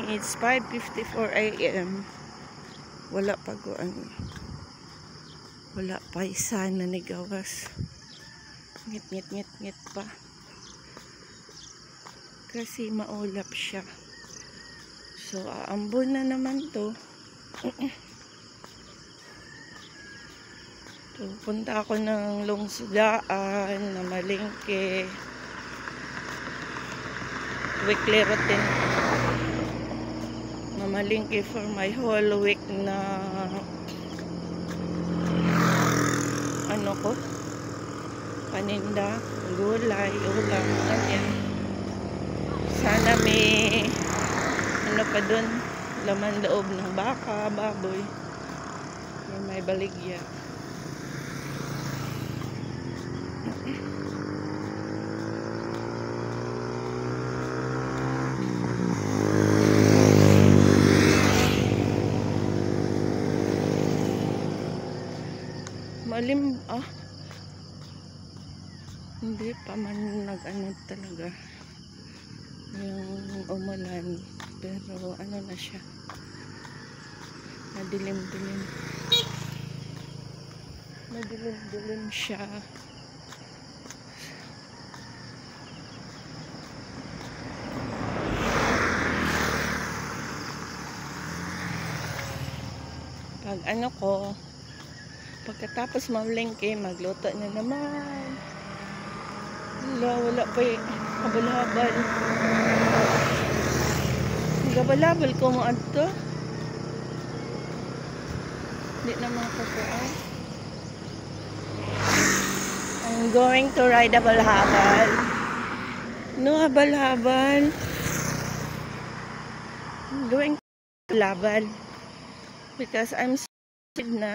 It's 5:54 AM. Wala pa wala pa isa na nigawas. Ngit pa. Kasi maulap siya. So, aambon na naman to. So, punta ako ng Lungsodaan, na Malengke. Weekly routine. Na Malengke for my whole week na ano ko, paninda, gulay, ulam, ganyan. Sana may ano pa dun, laman loob ng baka, baboy, may baligya. Malim, hindi pa man nag-ano talaga yung umulan, pero ano na siya, madilim siya. Pag ano ko, pagkatapos mamalengke, magluto na naman. Wala pa yung habal-habal. Habal-habal ko mo adto. Hindi na makakuan. I'm going to ride habal-habal. No habal-habal. I'm going to habal-habal. Because I'm sad na.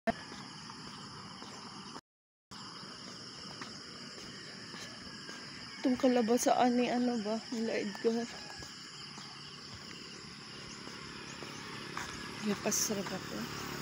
Itong kalabasaan ni ano ba, nila Edgar. Yapasarap ako.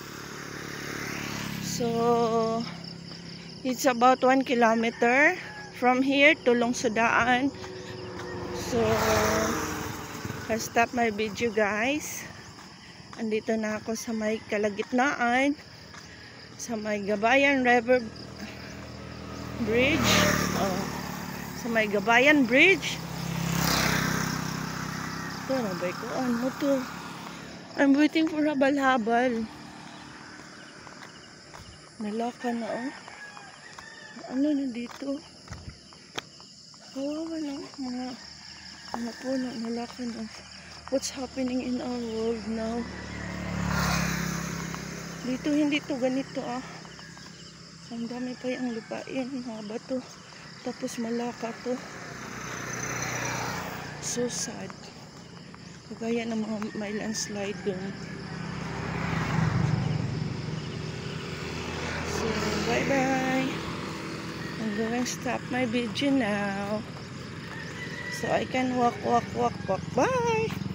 So, it's about 1 kilometer from here to Lungsodaan. So, I'll stop my video, guys. Andito na ako sa may kalagitnaan, sa may Gabayan River Bridge. Sa may Gabayan Bridge. Ito na ba ko? Ano to? I'm waiting for habal-habal. Nalaka na Ano na dito? Kawawa na mga puno. Nalaka na. What's happening in our world now? Dito hindi to ganito Ang dami pa yung lupain, mga bato. Tapos malaka to. So sad. Kagaya ng mga may landslide dun. So bye bye. I'm going to stop my video now. So I can walk. Bye.